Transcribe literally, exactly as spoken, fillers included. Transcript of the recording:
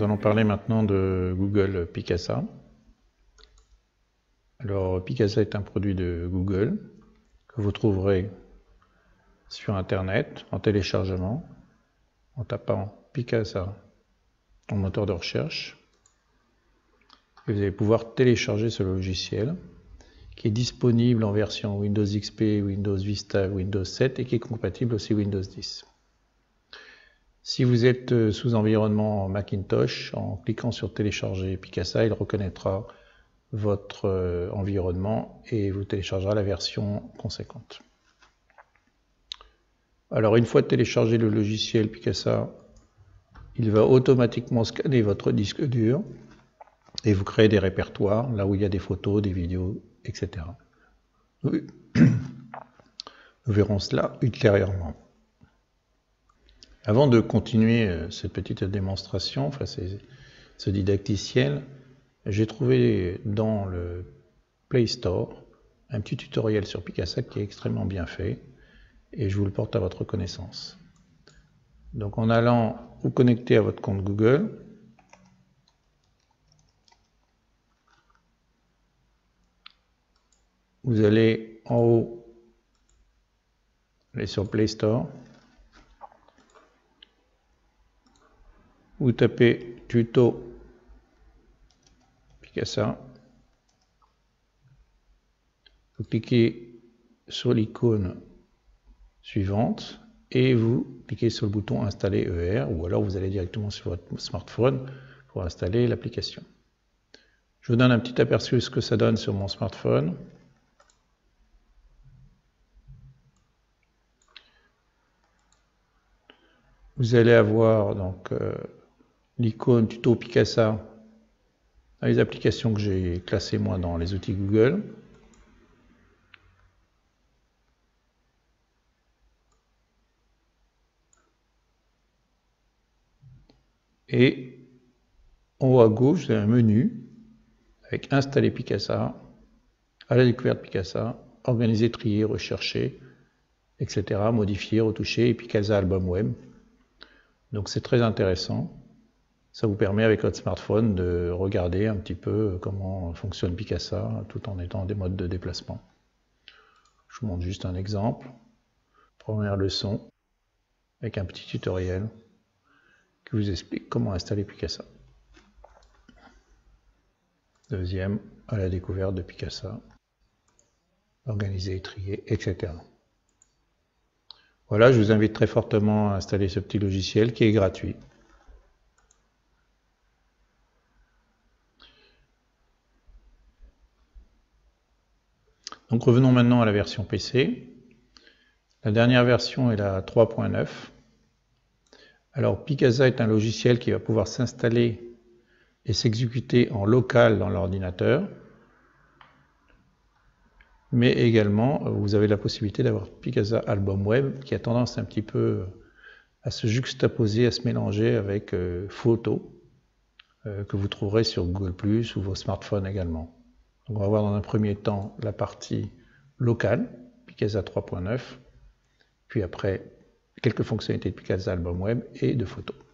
Nous allons parler maintenant de Google Picasa. Alors, Picasa est un produit de Google que vous trouverez sur Internet en téléchargement en tapant Picasa en moteur de recherche. Et vous allez pouvoir télécharger ce logiciel qui est disponible en version Windows X P, Windows Vista, Windows sept et qui est compatible aussi Windows dix. Si vous êtes sous environnement Macintosh, en cliquant sur télécharger Picasa, il reconnaîtra votre environnement et vous téléchargera la version conséquente. Alors une fois téléchargé le logiciel Picasa, il va automatiquement scanner votre disque dur et vous créer des répertoires là où il y a des photos, des vidéos, et cetera. Nous verrons cela ultérieurement. Avant de continuer cette petite démonstration, enfin ce didacticiel, j'ai trouvé dans le Play Store un petit tutoriel sur Picasa qui est extrêmement bien fait et je vous le porte à votre connaissance. Donc en allant vous connecter à votre compte Google, vous allez en haut, aller sur Play Store, vous tapez tuto Picasa, vous cliquez sur l'icône suivante et vous cliquez sur le bouton installer E R ou alors vous allez directement sur votre smartphone pour installer l'application. Je vous donne un petit aperçu de ce que ça donne sur mon smartphone. Vous allez avoir donc euh, l'icône tuto Picasa dans les applications que j'ai classées moi dans les outils Google. Et en haut à gauche, vous avez un menu avec installer Picasa, à la découverte Picasa, organiser, trier, rechercher, et cetera, modifier, retoucher, et Picasa Album Web. Donc c'est très intéressant. Ça vous permet avec votre smartphone de regarder un petit peu comment fonctionne Picasa tout en étant des modes de déplacement. Je vous montre juste un exemple. Première leçon avec un petit tutoriel qui vous explique comment installer Picasa. Deuxième, à la découverte de Picasa, organiser, trier, et cetera. Voilà, je vous invite très fortement à installer ce petit logiciel qui est gratuit. Donc revenons maintenant à la version P C. La dernière version est la trois point neuf. Alors Picasa est un logiciel qui va pouvoir s'installer et s'exécuter en local dans l'ordinateur. Mais également, vous avez la possibilité d'avoir Picasa Album Web qui a tendance un petit peu à se juxtaposer, à se mélanger avec euh, photos euh, que vous trouverez sur Google plus, ou vos smartphones également. Donc on va voir dans un premier temps la partie locale, Picasa trois point neuf, puis après quelques fonctionnalités de Picasa Album Web et de photos.